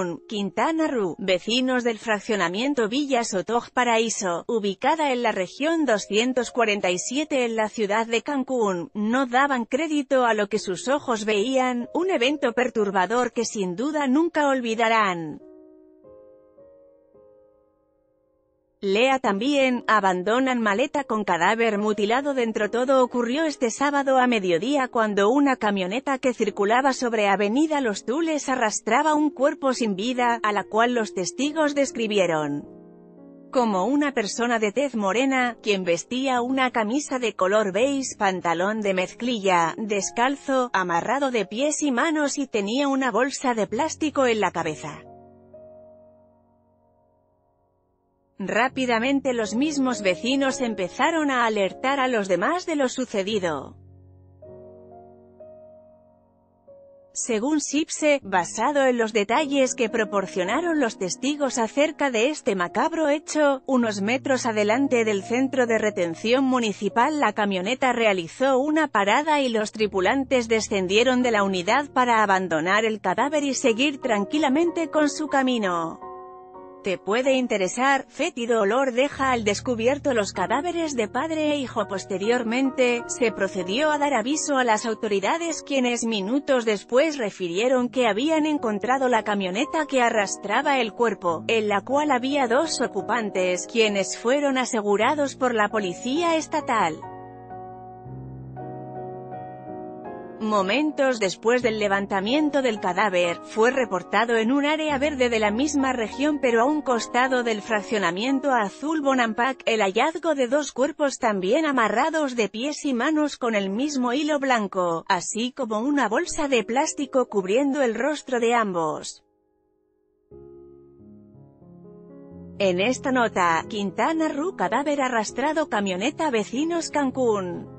Cancún, Quintana Roo, vecinos del fraccionamiento Villa Sotoj Paraíso, ubicada en la región 247 en la ciudad de Cancún, no daban crédito a lo que sus ojos veían, un evento perturbador que sin duda nunca olvidarán. Lea también, abandonan maleta con cadáver mutilado dentro. Todo ocurrió este sábado a mediodía cuando una camioneta que circulaba sobre Avenida Los Tules arrastraba un cuerpo sin vida, a la cual los testigos describieron como una persona de tez morena, quien vestía una camisa de color beige, pantalón de mezclilla, descalzo, amarrado de pies y manos y tenía una bolsa de plástico en la cabeza. Rápidamente los mismos vecinos empezaron a alertar a los demás de lo sucedido. Según SIPSE, basado en los detalles que proporcionaron los testigos acerca de este macabro hecho, unos metros adelante del centro de retención municipal la camioneta realizó una parada y los tripulantes descendieron de la unidad para abandonar el cadáver y seguir tranquilamente con su camino. Te puede interesar, fétido olor deja al descubierto los cadáveres de padre e hijo. Posteriormente, se procedió a dar aviso a las autoridades, quienes minutos después refirieron que habían encontrado la camioneta que arrastraba el cuerpo, en la cual había dos ocupantes, quienes fueron asegurados por la policía estatal. Momentos después del levantamiento del cadáver, fue reportado en un área verde de la misma región pero a un costado del fraccionamiento Azul Bonampak, el hallazgo de dos cuerpos también amarrados de pies y manos con el mismo hilo blanco, así como una bolsa de plástico cubriendo el rostro de ambos. En esta nota, Quintana Roo, cadáver arrastrado, camioneta, vecinos Cancún.